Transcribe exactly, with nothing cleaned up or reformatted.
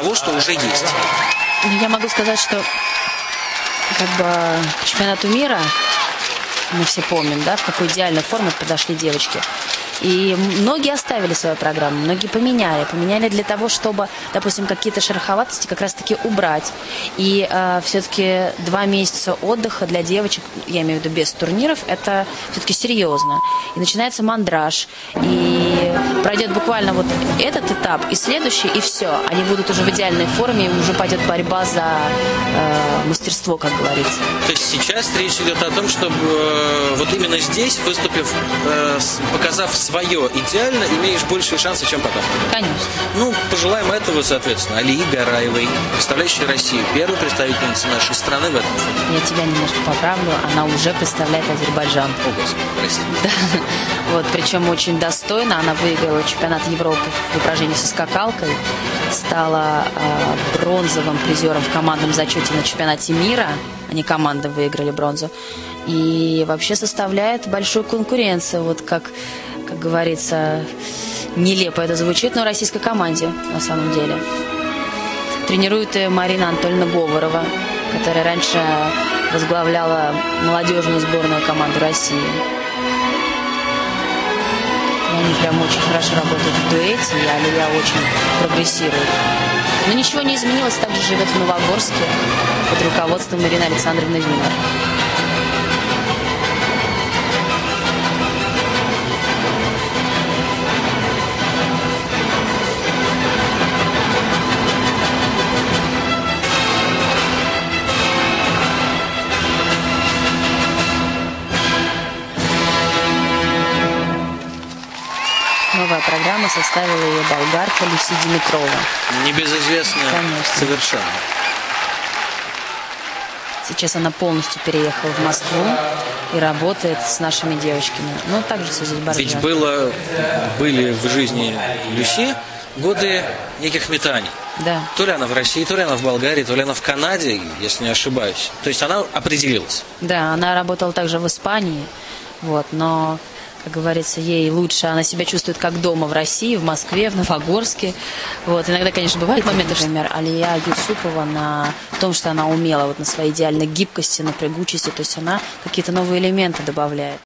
того, что уже есть? Я могу сказать, что как бы к чемпионату мира мы все помним, да, в какой идеальной форме подошли девочки. И многие оставили свою программу, многие поменяли. Поменяли для того, чтобы, допустим, какие-то шероховатости как раз-таки убрать. И э, все-таки два месяца отдыха для девочек, я имею в виду без турниров, это все-таки серьезно. И начинается мандраж. И пройдет буквально вот этот этап и следующий, и все. Они будут уже в идеальной форме, и уже пойдет борьба за э, мастерство, как говорится. То есть сейчас речь идет о том, чтобы э, вот именно здесь, выступив, э, показав свое идеально, имеешь большие шансы, чем потом. Конечно. Ну, пожелаем этого, соответственно, Алии Гараевой, представляющей Россию, первой представительницы нашей страны в этом фото. Я тебя немножко поправлю, она уже представляет Азербайджан. О, Господи, прости. Да. Вот, причем очень достойно. Она выиграла чемпионат Европы в упражнении со скакалкой, стала э, бронзовым призером в командном зачете на чемпионате мира. Они команды выиграли бронзу. И вообще составляет большую конкуренцию, вот как, как говорится, нелепо это звучит, но российской команде на самом деле. Тренирует ее Марина Анатольевна Говорова, которая раньше возглавляла молодежную сборную команду России. И они прям очень хорошо работают в дуэте, и Алия очень прогрессирует. Но ничего не изменилось, также живет в Новогорске под руководством Марины Александровны Винер. Новая программа составила ее болгарка Люси Димитрова. Небезызвестная. Конечно. Совершенно. Сейчас она полностью переехала в Москву и работает с нашими девочками. Но также с Азербайджаном. Ведь было, были в жизни Люси годы неких метаний. Да. То ли она в России, то ли она в Болгарии, то ли она в Канаде, если не ошибаюсь. То есть она определилась. Да, она работала также в Испании. Вот, но, как говорится, ей лучше, она себя чувствует как дома в России, в Москве, в Новогорске. Вот, иногда, конечно, бывают моменты, например, Алия Юсупова на том, что она умела вот на своей идеальной гибкости, на прыгучести, то есть она какие-то новые элементы добавляет.